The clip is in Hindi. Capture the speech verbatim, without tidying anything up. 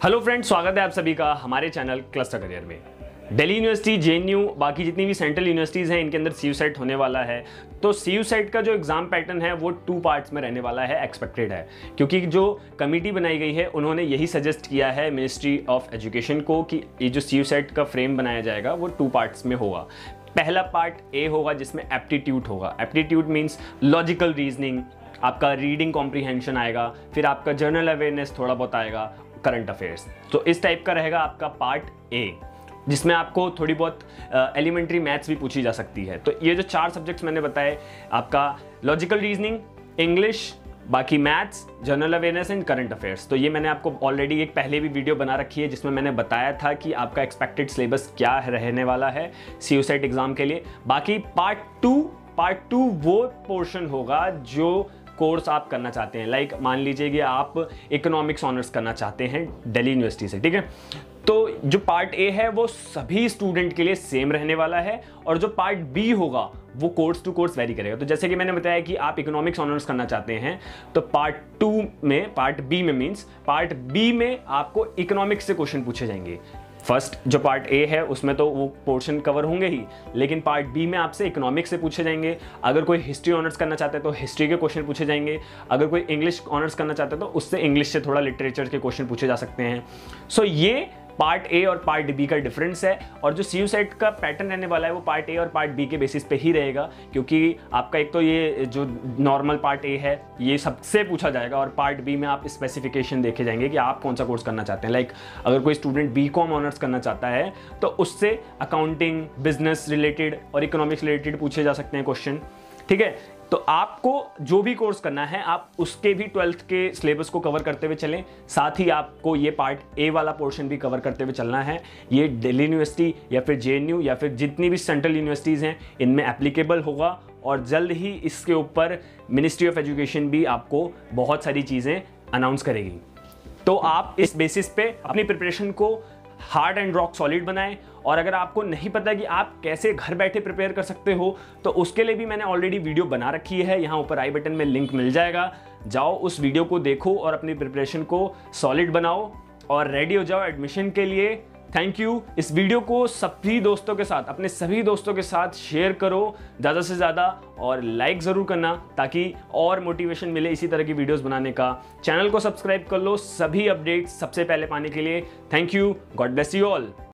हेलो फ्रेंड्स, स्वागत है आप सभी का हमारे चैनल क्लस्टर करियर में। दिल्ली यूनिवर्सिटी, जेएनयू, बाकी जितनी भी सेंट्रल यूनिवर्सिटीज़ हैं, इनके अंदर सीयू सेट होने वाला है। तो सीयू सेट का जो एग्ज़ाम पैटर्न है वो टू पार्ट्स में रहने वाला है, एक्सपेक्टेड है, क्योंकि जो कमेटी बनाई गई है उन्होंने यही सजेस्ट किया है मिनिस्ट्री ऑफ एजुकेशन को कि ये जो सीयू सेट का फ्रेम बनाया जाएगा वो टू पार्ट्स में होगा। पहला पार्ट ए होगा जिसमें एप्टीट्यूड होगा। एप्टीट्यूड मीन्स लॉजिकल रीजनिंग, आपका रीडिंग कॉम्प्रीहेंशन आएगा, फिर आपका जनरल अवेयरनेस थोड़ा बहुत आएगा, करंट अफेयर्स। तो इस टाइप का रहेगा आपका पार्ट ए, जिसमें आपको थोड़ी बहुत एलिमेंट्री मैथ्स भी पूछी जा सकती है। तो ये जो चार सब्जेक्ट्स मैंने बताए, आपका लॉजिकल रीजनिंग, इंग्लिश, बाकी maths, general awareness and current affairs. तो ये मैंने आपको ऑलरेडी एक पहले भी वीडियो बना रखी है जिसमें मैंने बताया था कि आपका एक्सपेक्टेड सिलेबस क्या रहने वाला है सीयू सेट एग्जाम के लिए। बाकी पार्ट टू पार्ट टू वो पोर्शन होगा जो कोर्स आप करना चाहते हैं। लाइक मान लीजिए कि आप इकोनॉमिक्स ऑनर्स करना चाहते हैं दिल्ली यूनिवर्सिटी से, ठीक है। तो जो पार्ट ए है वो सभी स्टूडेंट के लिए सेम रहने वाला है, और जो पार्ट बी होगा वो कोर्स टू कोर्स वेरी करेगा। तो जैसे कि मैंने बताया कि आप इकोनॉमिक्स ऑनर्स करना चाहते हैं, तो पार्ट टू में, पार्ट बी में मीन्स पार्ट बी में आपको इकोनॉमिक्स से क्वेश्चन पूछे जाएंगे। फर्स्ट जो पार्ट ए है उसमें तो वो पोर्शन कवर होंगे ही, लेकिन पार्ट बी में आपसे इकोनॉमिक्स से पूछे जाएंगे। अगर कोई हिस्ट्री ऑनर्स करना चाहता है तो हिस्ट्री के क्वेश्चन पूछे जाएंगे। अगर कोई इंग्लिश ऑनर्स करना चाहता है तो उससे इंग्लिश से थोड़ा लिटरेचर के क्वेश्चन पूछे जा सकते हैं। सो so, ये पार्ट ए और पार्ट बी का डिफरेंस है। और जो सीयू सेट का पैटर्न रहने वाला है वो पार्ट ए और पार्ट बी के बेसिस पे ही रहेगा, क्योंकि आपका एक तो ये जो नॉर्मल पार्ट ए है ये सबसे पूछा जाएगा, और पार्ट बी में आप स्पेसिफिकेशन देखे जाएंगे कि आप कौन सा कोर्स करना चाहते हैं। लाइक अगर कोई स्टूडेंट बी कॉम ऑनर्स करना चाहता है तो उससे अकाउंटिंग, बिजनेस रिलेटेड और इकोनॉमिक्स रिलेटेड पूछे जा सकते हैं क्वेश्चन, ठीक है। तो आपको जो भी कोर्स करना है आप उसके भी ट्वेल्थ के सिलेबस को कवर करते हुए चलें, साथ ही आपको ये पार्ट ए वाला पोर्शन भी कवर करते हुए चलना है। ये दिल्ली यूनिवर्सिटी या फिर जेएनयू या फिर जितनी भी सेंट्रल यूनिवर्सिटीज़ हैं इनमें एप्लीकेबल होगा, और जल्द ही इसके ऊपर मिनिस्ट्री ऑफ एजुकेशन भी आपको बहुत सारी चीज़ें अनाउंस करेगी। तो आप इस बेसिस पे अपनी प्रिपरेशन को हार्ड एंड रॉक सॉलिड बनाएं। और अगर आपको नहीं पता कि आप कैसे घर बैठे प्रिपेयर कर सकते हो तो उसके लिए भी मैंने ऑलरेडी वीडियो बना रखी है, यहाँ ऊपर आई बटन में लिंक मिल जाएगा। जाओ उस वीडियो को देखो और अपनी प्रिपरेशन को सॉलिड बनाओ और रेडी हो जाओ एडमिशन के लिए। Thank you. इस वीडियो को सभी दोस्तों के साथ, अपने सभी दोस्तों के साथ शेयर करो ज़्यादा से ज़्यादा, और लाइक ज़रूर करना ताकि और मोटिवेशन मिले इसी तरह की वीडियोस बनाने का। चैनल को सब्सक्राइब कर लो सभी अपडेट्स सबसे पहले पाने के लिए। Thank you. God bless you all.